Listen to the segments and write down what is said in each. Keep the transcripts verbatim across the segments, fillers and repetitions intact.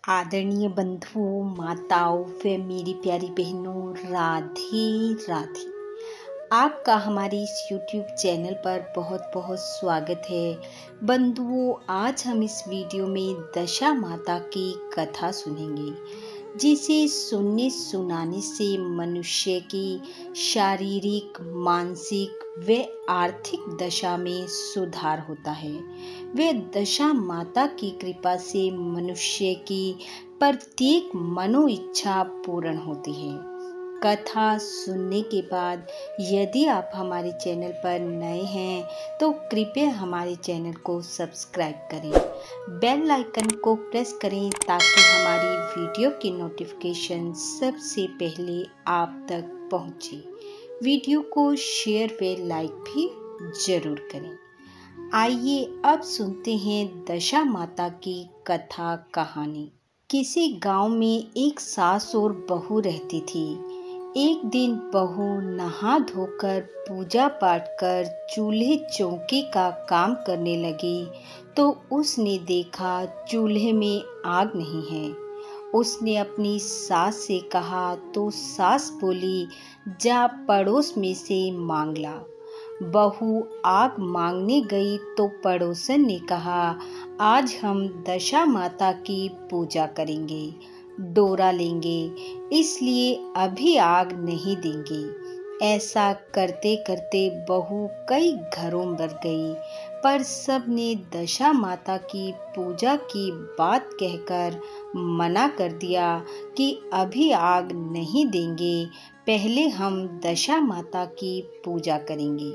आदरणीय बंधुओं, माताओं व मेरी प्यारी बहनों, राधे राधे। आपका हमारे इस यूट्यूब चैनल पर बहुत बहुत स्वागत है। बंधुओं, आज हम इस वीडियो में दशा माता की कथा सुनेंगे, जिसे सुनने सुनाने से मनुष्य की शारीरिक, मानसिक व आर्थिक दशा में सुधार होता है। वे दशा माता की कृपा से मनुष्य की प्रत्येक मनो इच्छा पूर्ण होती है। कथा सुनने के बाद यदि आप हमारे चैनल पर नए हैं तो कृपया हमारे चैनल को सब्सक्राइब करें, बेल आइकन को प्रेस करें ताकि हमारी वीडियो की नोटिफिकेशन सबसे पहले आप तक पहुंचे। वीडियो को शेयर व लाइक भी जरूर करें। आइए अब सुनते हैं दशा माता की कथा कहानी। किसी गांव में एक सास और बहू रहती थी। एक दिन बहू नहा धोकर पूजा पाठ कर चूल्हे चौके का काम करने लगी तो उसने देखा चूल्हे में आग नहीं है। उसने अपनी सास से कहा तो सास बोली, जा पड़ोस में से मांग ला। बहू आग मांगने गई तो पड़ोसन ने कहा, आज हम दशा माता की पूजा करेंगे, डोरा लेंगे, इसलिए अभी आग नहीं देंगे। ऐसा करते करते बहू कई घरों भर गई, पर सबने दशा माता की पूजा की बात कहकर मना कर दिया कि अभी आग नहीं देंगे, पहले हम दशा माता की पूजा करेंगे।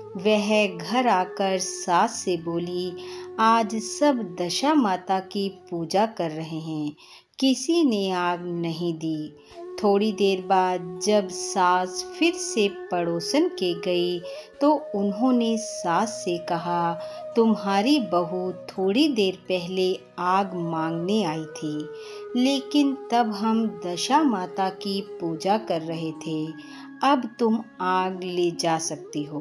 वह घर आकर सास से बोली, आज सब दशा माता की पूजा कर रहे हैं, किसी ने आग नहीं दी। थोड़ी देर बाद जब सास फिर से पड़ोसन के गई तो उन्होंने सास से कहा, तुम्हारी बहू थोड़ी देर पहले आग मांगने आई थी, लेकिन तब हम दशा माता की पूजा कर रहे थे, अब तुम आग ले जा सकती हो।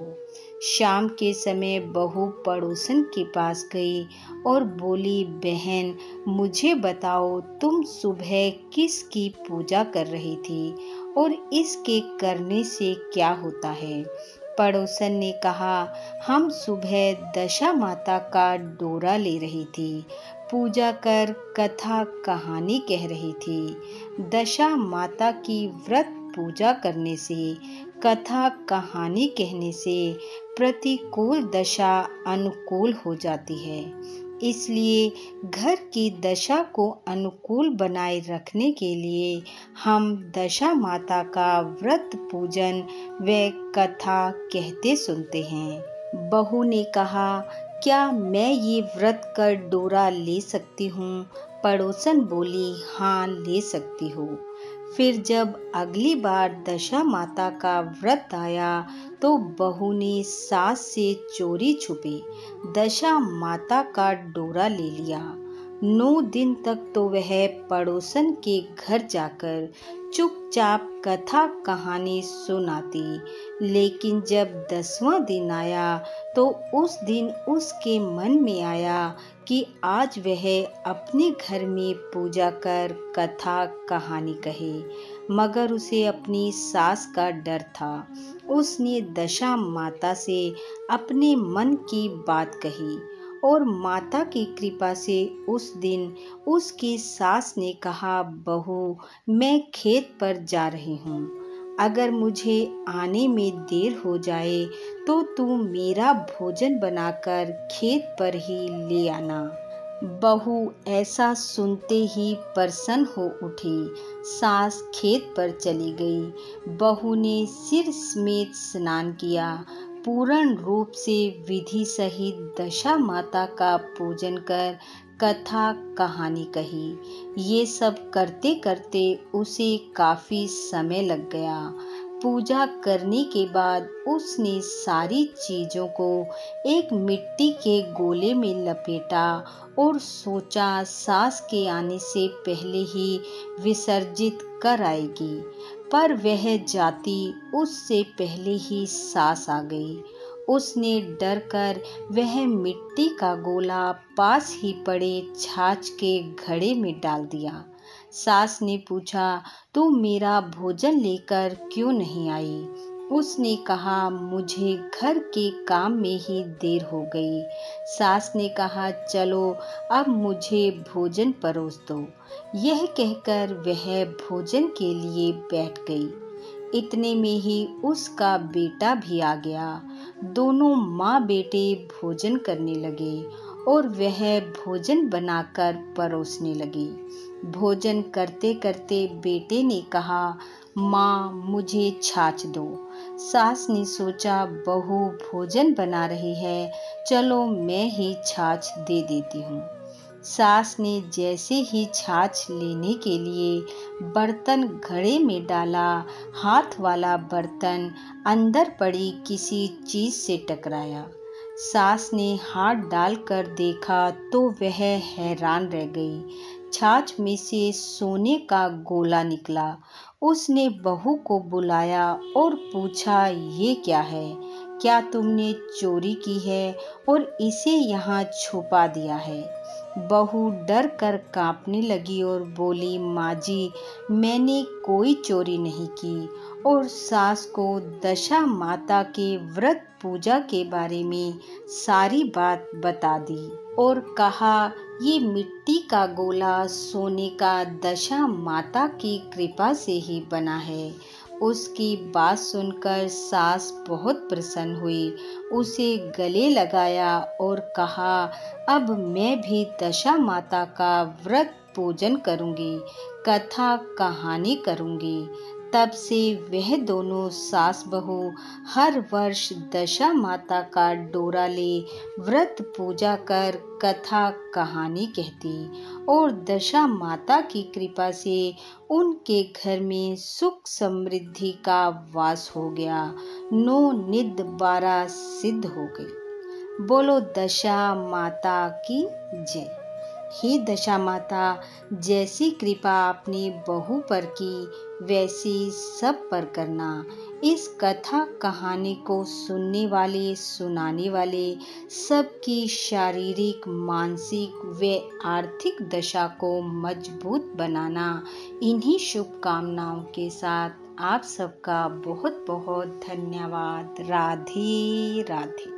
शाम के समय बहू पड़ोसन के पास गई और बोली, बहन मुझे बताओ, तुम सुबह किसकी पूजा कर रही थी और इसके करने से क्या होता है? पड़ोसन ने कहा, हम सुबह दशा माता का डोरा ले रही थी, पूजा कर कथा कहानी कह रही थी। दशा माता की व्रत पूजा करने से, कथा कहानी कहने से प्रतिकूल दशा अनुकूल हो जाती है। इसलिए घर की दशा को अनुकूल बनाए रखने के लिए हम दशा माता का व्रत पूजन व कथा कहते सुनते हैं। बहू ने कहा, क्या मैं ये व्रत कर डोरा ले सकती हूँ? पड़ोसन बोली, हाँ ले सकती हो। फिर जब अगली बार दशा माता का व्रत आया तो बहू ने सास से चोरी छुपे दशा माता का डोरा ले लिया। नौ दिन तक तो वह पड़ोसन के घर जाकर चुपचाप कथा कहानी सुनाती, लेकिन जब दसवां दिन आया तो उस दिन उसके मन में आया कि आज वह अपने घर में पूजा कर कथा कहानी कहे, मगर उसे अपनी सास का डर था। उसने दशा माता से अपने मन की बात कही और माता की कृपा से उस दिन उसकी सास ने कहा, बहू मैं खेत पर जा रही हूँ, अगर मुझे आने में देर हो जाए तो तू मेरा भोजन बनाकर खेत पर ही ले आना। बहू ऐसा सुनते ही प्रसन्न हो उठी। सास खेत पर चली गई। बहू ने सिर समेत स्नान किया, पूर्ण रूप से विधि सहित दशा माता का पूजन कर कथा कहानी कही। ये सब करते करते उसे काफी समय लग गया। पूजा करने के बाद उसने सारी चीजों को एक मिट्टी के गोले में लपेटा और सोचा सास के आने से पहले ही विसर्जित कर आएगी, पर वह जाती उससे पहले ही सास आ गई उसने डर कर वह मिट्टी का गोला पास ही पड़े छाछ के घड़े में डाल दिया। सास ने पूछा, तू मेरा भोजन लेकर क्यों नहीं आई? उसने कहा, मुझे घर के काम में ही देर हो गई। सास ने कहा, चलो अब मुझे भोजन परोस दो। यह कहकर वह भोजन के लिए बैठ गई। इतने में ही उसका बेटा भी आ गया। दोनों माँ बेटे भोजन करने लगे और वह भोजन बनाकर परोसने लगे। भोजन करते करते बेटे ने कहा, माँ मुझे छाछ दो। सास ने सोचा, बहू भोजन बना रही है, चलो मैं ही छाछ दे देती हूँ। सास ने जैसे ही छाछ लेने के लिए बर्तन घड़े में डाला, हाथ वाला बर्तन अंदर पड़ी किसी चीज से टकराया। सास ने हाथ डालकर देखा तो वह हैरान रह गई। छाछ में से सोने का गोला निकला। उसने बहू को बुलाया और पूछा, ये क्या है? क्या तुमने चोरी की है और इसे यहाँ छुपा दिया है? बहू डर कर कांपने लगी और बोली, माँ जी, मैंने कोई चोरी नहीं की। और सास को दशा माता के व्रत पूजा के बारे में सारी बात बता दी और कहा, ये मिट्टी का गोला सोने का दशा माता की कृपा से ही बना है। उसकी बात सुनकर सास बहुत प्रसन्न हुई, उसे गले लगाया और कहा, अब मैं भी दशा माता का व्रत पूजन करूंगी, कथा कहानी करूंगी। तब से वह दोनों सास बहू हर वर्ष दशा माता का डोरा ले व्रत पूजा कर कथा कहानी कहती और दशा माता की कृपा से उनके घर में सुख समृद्धि का वास हो गया। नौ निध बारह सिद्ध हो गई। बोलो दशा माता की जय। हे दशा माता, जैसी कृपा आपने बहू पर की वैसी सब पर करना। इस कथा कहानी को सुनने वाले सुनाने वाले सबकी शारीरिक, मानसिक व आर्थिक दशा को मजबूत बनाना। इन्हीं शुभकामनाओं के साथ आप सबका बहुत बहुत धन्यवाद। राधे राधे।